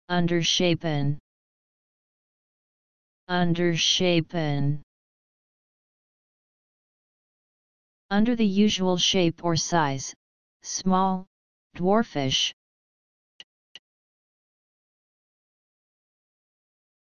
Undershapen. Undershapen. Under the usual shape or size, small, dwarfish.